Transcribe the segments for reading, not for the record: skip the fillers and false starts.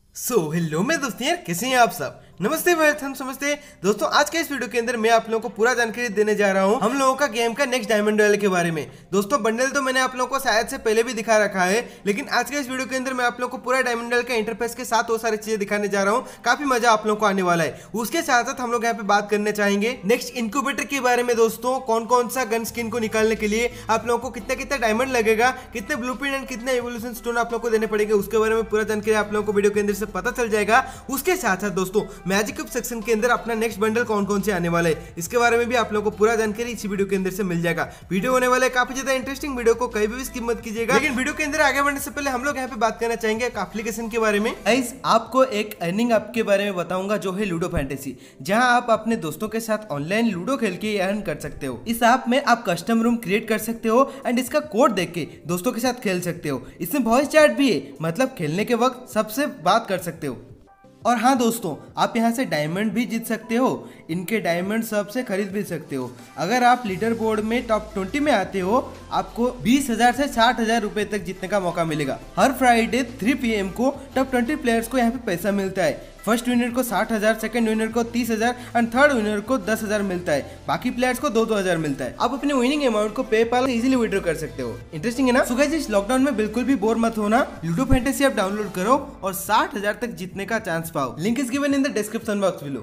Hello मेरे दोस्त यार, कैसे हैं आप सब। नमस्ते वेलकम समझते दोस्तों। आज के इस वीडियो के अंदर मैं आप लोगों को पूरा जानकारी देने जा रहा हूं हम लोगों का गेम का नेक्स्ट डायमंड रॉयल के बारे में। दोस्तों बंडल तो मैंने आप लोगों को शायद से पहले भी दिखा रखा है, लेकिन आज के इस वीडियो के अंदर मैं आप लोगों को पूरा डायमंड रॉयल का इंटरफेस के साथ वो सारी चीजें दिखाने जा रहा हूँ। काफी मजा आप लोगों को आने वाला है। उसके साथ साथ हम लोग यहाँ पे बात करने चाहेंगे नेक्स्ट इंक्यूबेटर के बारे में। दोस्तों कौन कौन सा गन स्किन को निकालने के लिए आप लोगों को कितना कितना डायमंड लगेगा, कितने ब्लूप्रिंट एंड कितने एवोल्यूशन स्टोन आप लोगों को देने पड़ेंगे, उसके बारे में पूरा जानकारी आप लोगों को वीडियो के अंदर से पता चल जाएगा। उसके साथ साथ दोस्तों मैजिक क्यूब सेक्शन के अंदर अपना नेक्स्ट बंडल कौन कौन से आने वाले हैं, इसके बारे में भी आप लोगों को पूरा जानकारी इसी वीडियो के अंदर से मिल जाएगा। वीडियो होने वाला है काफी ज्यादा इंटरेस्टिंग, वीडियो को कहीं भी स्किप मत कीजिएगा। लेकिन वीडियो के अंदर आगे बढ़ने से पहले हम लोग यहाँ पे बात करना चाहेंगे एक एप्लीकेशन के बारे में। गाइस आपको एक अर्निंग ऐप के बारे में बताऊंगा जो है लूडो फैंटेसी, जहां आप अपने दोस्तों के साथ ऑनलाइन लूडो खेल के अर्न कर सकते हो। इस ऐप में आप कस्टम रूम क्रिएट कर सकते हो एंड इसका कोड देख के दोस्तों के साथ खेल सकते हो। इसमें वॉइस चैट भी है, मतलब खेलने के वक्त सबसे बात कर सकते हो। और हाँ दोस्तों, आप यहाँ से डायमंड भी जीत सकते हो, इनके डायमंड सबसे खरीद भी सकते हो। अगर आप लीडर बोर्ड में टॉप 20 में आते हो, आपको 20,000 से 60,000 रुपए तक जीतने का मौका मिलेगा। हर फ्राइडे 3 PM को टॉप 20 प्लेयर्स को यहाँ पे पैसा मिलता है। फर्स्ट विनर को 60,000, सेकंड विनर को 30,000 एंड थर्ड विनर को 10,000 मिलता है। बाकी प्लेयर्स को 2-2 हजार मिलता है। आप अपने विनिंग अमाउंट को पेपाल से इजीली विड्रॉ कर सकते हो। इंटरेस्टिंग है ना। सो गाइस इस लॉकडाउन में बिल्कुल भी बोर मत होना, लूडो फैंटेसी ऐप डाउनलोड करो और 60,000 तक जीतने का चांस पाओ। Link is given in the description box below.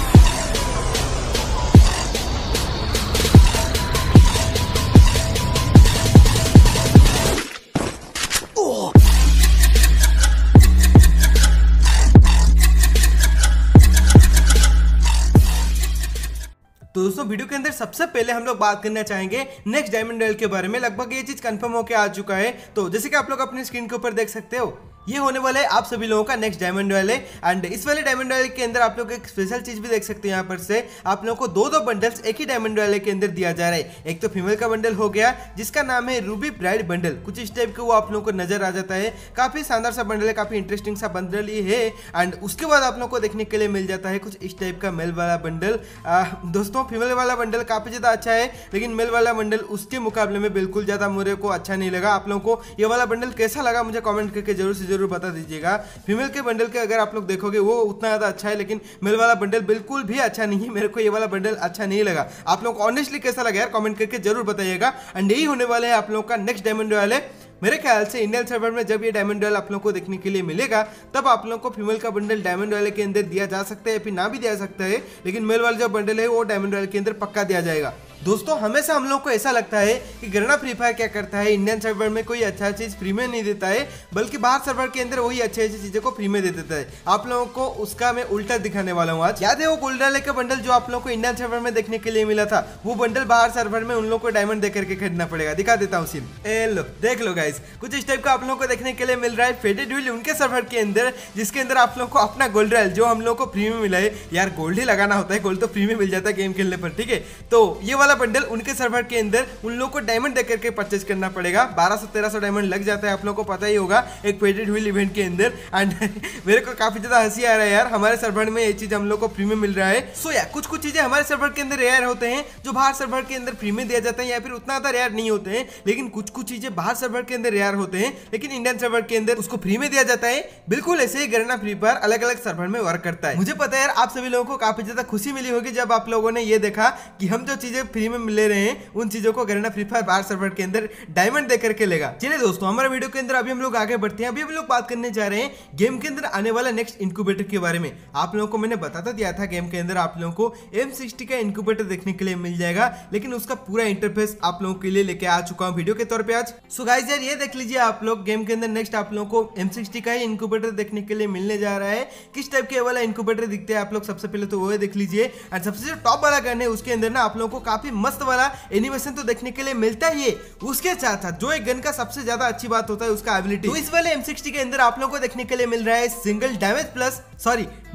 तो दोस्तों वीडियो के अंदर सबसे पहले हम लोग बात करना चाहेंगे नेक्स्ट डायमंड रॉयल के बारे में। लगभग ये चीज कंफर्म होकर आ चुका है। तो जैसे कि आप लोग अपनी स्क्रीन के ऊपर देख सकते हो, ये होने वाला है आप सभी लोगों का नेक्स्ट डायमंड रॉयल है। एंड इस वाले डायमंड रॉयल के अंदर आप लोग एक स्पेशल चीज भी देख सकते हैं। यहाँ पर से आप लोगों को दो बंडल्स एक ही डायमंड रॉयल के अंदर दिया जा रहा है। एक तो फीमेल का बंडल हो गया जिसका नाम है रूबी ब्राइड बंडल, कुछ इस टाइप का वो आप लोगों को नजर आ जाता है। काफी शानदार सा बंडल है, काफी इंटरेस्टिंग सा बंडल ये है। एंड उसके बाद आप लोगों को देखने के लिए मिल जाता है कुछ इस टाइप का मेल वाला बंडल। दोस्तों फीमेल वाला बंडल काफी ज्यादा अच्छा है, लेकिन मेल वाला बंडल उसके मुकाबले में बिल्कुल ज्यादा मेरे को अच्छा नहीं लगा। आप लोगों को ये वाला बंडल कैसा लगा मुझे कमेंट करके जरूर से जरूर बता दीजिएगा। फीमेल के बंडल के अगर आप लोग देखोगे वो उतना ज्यादा अच्छा है, लेकिन मेल वाला बंडल बिल्कुल भी अच्छा नहीं है। मेरे को ये वाला बंडल अच्छा नहीं लगा। आप लोग ऑनेस्टली कैसा लगा यार कमेंट करके जरूर बताइएगा। एंड यही होने वाले हैं आप लोगों का नेक्स्ट डायमंड रॉयल है। मेरे ख्याल से इंडियन सर्वर में जब ये डायमंड रॉयल आप लोगों को देखने के लिए मिलेगा, तब आप लोगों को फीमेल का बंडल डायमंड रॉयल के अंदर दिया जा सकता है, फिर ना भी दिया सकता है, लेकिन मेल वाला जो बंडल है वो डायमंड रॉयल के अंदर पक्का दिया जाएगा। दोस्तों हमेशा हम लोग को ऐसा लगता है कि गरना फ्री फायर क्या करता है, इंडियन सर्वर में कोई अच्छा चीज फ्री में नहीं देता है, बल्कि बाहर सर्वर के अंदर वही अच्छी अच्छी चीजों को फ्री में दे देता है। आप लोगों को उसका मैं उल्टा दिखाने वाला हूँ आज। याद है वो गोल्डन का बंडल जो आप लोगों को इंडियन सर्वर में देखने के लिए मिला था, वो बंडल बाहर सर्वर में उन लोगों को डायमंड देकर के खरीदना पड़ेगा। दिखा देता हूँ सीन, लो देख लो गाइस, कुछ इस टाइप का आप लोगों को देखने के लिए मिल रहा है। फेडेड व्हील उनके सर्वर के अंदर जिसके अंदर आप लोगों को अपना गोल्ड रॉयल जो हम लोगों को फ्री में मिला है। यार गोल्ड ही लगाना होता है, गोल्ड तो फ्री में मिल जाता है गेम खेलने पर, ठीक है। तो ये वाला बंडल उनके सर्वर के अंदर उन लोगों को डायमंड देकर के परचेज करना पड़ेगा। 1200-1300 डायमंड लग जाता है, आप लोगों को पता ही होगा एक फेडेड व्हील इवेंट के अंदर। एंड मेरे को काफी ज्यादा हंसी आ रहा है यार, हमारे सर्वर में ये चीज हम लोग को फ्री में मिल रहा है। सो यार कुछ चीजें हमारे सर्वर के अंदर रेयर होते हैं जो बाहर सर्वर के अंदर फ्री में दिया जाता है, या फिर उतना ज्यादा रेयर नहीं होते हैं, लेकिन कुछ चीजें बाहर सर्वर के अंदर रेयर होते हैं, लेकिन इंडियन सर्वर के अंदर उसको फ्री में दिया जाता है। बिल्कुल ऐसे ही गरना फ्री फायर अलग अलग सर्वर में वर्क करता है। मुझे पता है यार आप सभी लोगों को काफी ज्यादा खुशी मिली होगी जब आप लोगों ने ये देखा कि हम जो चीजें फ्री में ले रहे हैं उन चीजों को गरना फ्री फायर बाहर सर्वर के अंदर डायमंड देकर के लेगा। चलिए दोस्तों हमारे वीडियो के अंदर अभी हम लोग आगे बढ़ते हैं। अभी हम लोग बात करने जा रहे हैं गेम के अंदर आने वाला नेक्स्ट इंक्यूबेटर के बारे में। आप लोगों को मैंने बताता दिया था गेम के अंदर आप लोगों को M60 का इंक्यूबेटर देखने के लिए मिल जाएगा, लेकिन उसका पूरा इंटरफेस आप लोगों के लिए लेके आ चुका हूं वीडियो के तौर पे आज। सो गाइस यार ये देख लीजिए आप लोग, गेम के अंदर नेक्स्ट आप लोगों को M60 का ही इंक्यूबेटर देखने के लिए मिलने जा रहा है। किस टाइप के वाला इंक्यूबेटर दिखते हैं आप लोग सबसे पहले तो वो देख लीजिए। एंड सबसे जो टॉप वाला गन है उसके अंदर ना आप लोगों को काफी मस्त वाला एनिमेशन तो देखने के लिए मिलता है। उसके साथ साथ जो एक गन का सबसे ज्यादा अच्छी बात होता है उसका एबिलिटी। तो इस वाले M60 के अंदर आप लोगों को देखने के लिए मिल रहा है single damage plus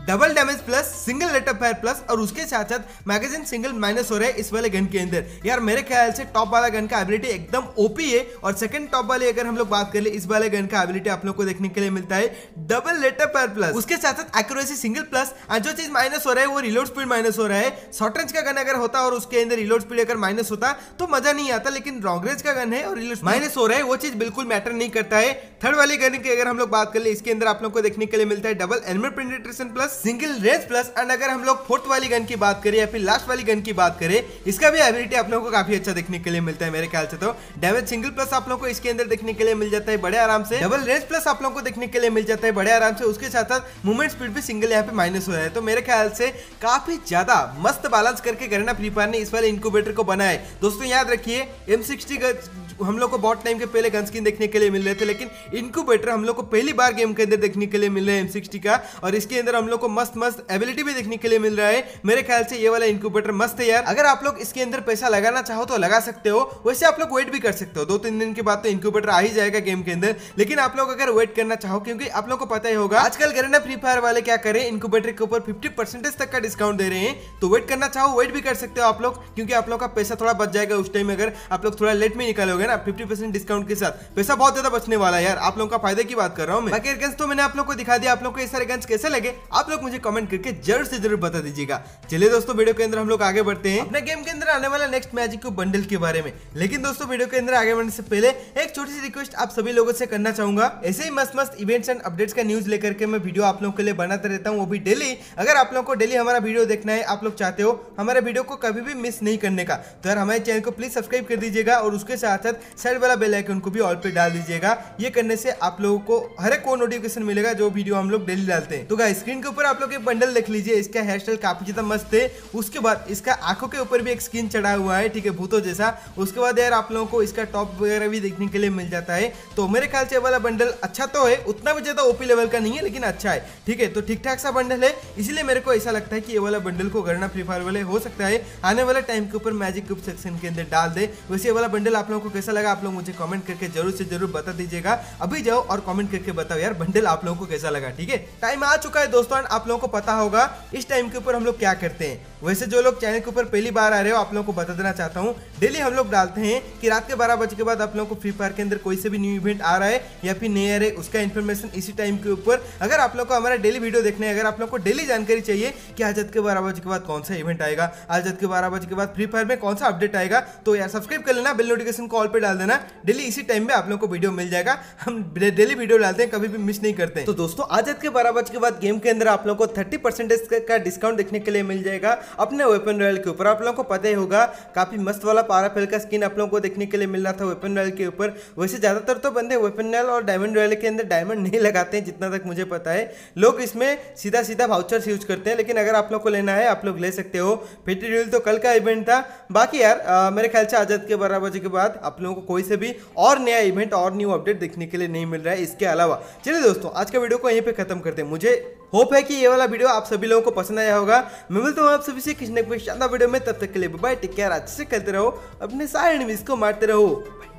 double damage plus, single rate of fire plus और उसके साथ साथ मैगजीन सिंगल माइनस हो रहा है इस वाले गन के अंदर। यार मेरे ख्याल से टॉप वाला गन का एबिलिटी एकदम ओपी है। और सेकंड टॉप वाले अगर हम लोग बात कर ले, इस वाले गन का एबिलिटी आप लोग को देखने के लिए मिलता है double rate of fire plus, उसके साथ साथ एक्यूरेसी सिंगल प्लस। और जो चीज माइनस हो रहा है वो रिलोड स्पीड माइनस हो रहा है। शॉर्ट रेंज का गन अगर होता और उसके अंदर रिलोड स्पीड अगर माइनस होता तो मजा नहीं आता, लेकिन लॉन्ग रेंज का गन है और रिलोड माइनस हो रहा है, वो चीज बिल्कुल मैटर नहीं करता है। थर्ड वाली गन की अगर हम लोग बात कर ले, इसके अंदर आप लोग को देखने के लिए मिलता है double animal penetration plus, single range plus. And अगर हम लोग फोर्थ वाली गन की बात करें या फिर लास्ट वाली गन की बात करें, इसका भी एबिलिटी आप लोगों को काफी अच्छा देखने के लिए मिलता है मेरे ख्याल से। तो डैमेज सिंगल प्लस आप लोगों को इसके अंदर देखने के लिए मिल जाता है बड़े आराम से, डबल रेंज प्लस आप लोगों को देखने के लिए मिल जाता है बड़े आराम से, उसके साथ साथ मूवमेंट स्पीड भी सिंगल यहाँ पे माइनस हो रहा है। तो मेरे ख्याल से काफी ज्यादा मस्त बैलेंस करके गरना फ्री फायर ने इस वाले इनक्यूबेटर को बनाया है। दोस्तों याद रखिए M60 हम लोग को बहुत टाइम के पहले गन स्किन देखने के लिए मिल रहे थे, लेकिन इनक्यूबेटर हम लोग को पहली बार गेम के अंदर देखने के लिए मिल रहा है M60 का। और इसके अंदर हम लोग को मस्त मस्त एबिलिटी भी देखने के लिए मिल रहा है। मेरे ख्याल से ये वाला इनक्यूबेटर मस्त है यार। अगर आप लोग इसके अंदर पैसा लगाना चाहो तो लगा सकते हो, वैसे आप लोग वेट भी कर सकते हो, 2-3 दिन के बाद तो इनक्यूबेटर आ ही जाएगा गेम के अंदर। लेकिन आप लोग अगर वेट करना चाहो, क्योंकि आप लोग को पता ही होगा आजकल गरना फ्री फायर वाले क्या करें, इनक्यूबेटर के ऊपर 50% तक का डिस्काउंट दे रहे हैं। तो वेट करना चाहो वेट भी कर सकते हो आप लोग, क्योंकि आप लोग का पैसा थोड़ा बच जाएगा उस टाइम अगर आप लोग थोड़ा लेट में निकालोगे ना। 50% डिस्काउंट के साथ पैसा बहुत ज्यादा बचने वाला है यार, आप लोगों का फायदे की बात कर रहा हूं मैं। बाकी गन्स तो मैंने आप लोग को दिखा दिया, आप लोग को ये सारे गन्स कैसे लगे आप लोग मुझे कमेंट करके जरूर से जरूर बता दीजिएगा। चलिए दोस्तों वीडियो के अंदर हम लोग आगे बढ़ते हैं अपने गेम के अंदर आने वाला नेक्स्ट मैजिक क्यूब बंडल के बारे में। लेकिन दोस्तों वीडियो के अंदर आगे बढ़ने से पहले एक छोटी सी रिक्वेस्ट आप सभी लोगों से करना चाहूंगा, ऐसे ही मस्त मस्त इवेंट्स एंड अपडेट्स का न्यूज लेकर के मैं वीडियो आप लोगों के लिए बनाते रहता हूँ, वो भी डेली। अगर आप लोगों को डेली हमारा वीडियो देखना है, आप लोग चाहते हो हमारे वीडियो को कभी भी मिस नहीं करने का, तो यार हमारे चैनल को प्लीज सब्सक्राइब कर दीजिएगा और उसके साथ साथ साइड वाला बेल आइकन को भी ऑल पे डाल दीजिएगा। ये करने से आप लोगों को हर एक को नोटिफिकेशन मिलेगा जो वीडियो हम लोग डेली डालते हैं। तो गाइस स्क्रीन के ऊपर आप लोग एक बंडल देख लीजिए, इसका हेयर स्टाइल काफी ज्यादा मस्त है। उसके बाद इसका आंखों के ऊपर भी एक स्किन चढ़ा हुआ है, ठीक है, भूतों जैसा। उसके बाद यार आप लोगों को इसका टॉप वगैरह भी देखने के लिए मिल जाता है। तो मेरे ख्याल से वाला बंडल अच्छा तो है, उतना भी ज्यादा ओपी लेवल का नहीं है, लेकिन अच्छा है, ठीक है। तो ठीक ठाक सा बंडल है, इसलिए मेरे को ऐसा लगता है कि ये वाला बंडल को गरना फ्री फायर वाले हो सकता है आने वाले टाइम के ऊपर मैजिक क्यूब सेक्शन के अंदर डाल दे। वैसे ये वाला बंडल आप लोगों को कैसा लगा आप लोग मुझे कमेंट करके जरूर से जरूर बता दीजिएगा। अभी जाओ और कमेंट करके बताओ यार बंडल आप लोगों को कैसा लगा, ठीक है। टाइम आ चुका है दोस्तों, आप लोगों को पता होगा इस टाइम के ऊपर हम लोग क्या करते हैं। वैसे जो लोग चैनल के ऊपर पहली बार आ रहे हो आप लोगों को बता देना चाहता हूँ, डेली हम लोग डालते हैं कि रात के 12 बजे के बाद आप लोगों को फ्री फायर के अंदर कोई से भी न्यू इवेंट आ रहा है या फिर नहीं आ रहा है, उसका इन्फॉर्मेशन इसी टाइम के ऊपर। अगर आप लोग को हमारा डेली वीडियो देखना है, अगर आप लोग को डेली जानकारी चाहिए कि आज रात के 12 बजे के बाद कौन सा इवेंट आएगा, आज रात के 12 बजे के बाद फ्री फायर में कौन सा अपडेट आएगा, तो यार सब्सक्राइब कर लेना, बेल नोटिफिकेशन कॉल पे डाल देना, डेली इसी टाइम में आप लोग को वीडियो मिल जाएगा। हम डेली वीडियो डालते हैं, कभी भी मिस नहीं करते। तो दोस्तों आज रात के 12 बजे के बाद गेम के अंदर आप लोग को 30% का डिस्काउंट देखने के लिए मिल जाएगा अपने वेपन रॉयल के ऊपर। आप लोगों को पता ही होगा काफी मस्त वाला पाराफेल का स्किन आप लोगों को देखने के लिए मिल रहा था वेपन रॉयल के ऊपर। वैसे ज्यादातर तो बंदे वेपन रॉयल और डायमंड रॉयल के अंदर डायमंड नहीं लगाते हैं, जितना तक मुझे पता है। लोग इसमें सीधा सीधा वाउचर्स यूज करते हैं, लेकिन अगर आप लोग को लेना है आप लोग ले सकते हो। पेटी ड्रिल तो कल का इवेंट था। बाकी यार मेरे ख्याल से आज रात के 12 बजे के बाद आप लोगों को कोई से भी और नया इवेंट और न्यू अपडेट देखने के लिए नहीं मिल रहा है इसके अलावा। चलिए दोस्तों आज का वीडियो को यहीं पे खत्म करते हैं। मुझे होप है कि ये वाला वीडियो आप सभी लोगों को पसंद आया होगा। मैं मिलता हूँ आप सभी से किसी न किसी शानदार वीडियो में, तब तक के लिए बाय, टेक केयर, अच्छे से खेलते रहो, अपने सारे एनिमीज को मारते रहो।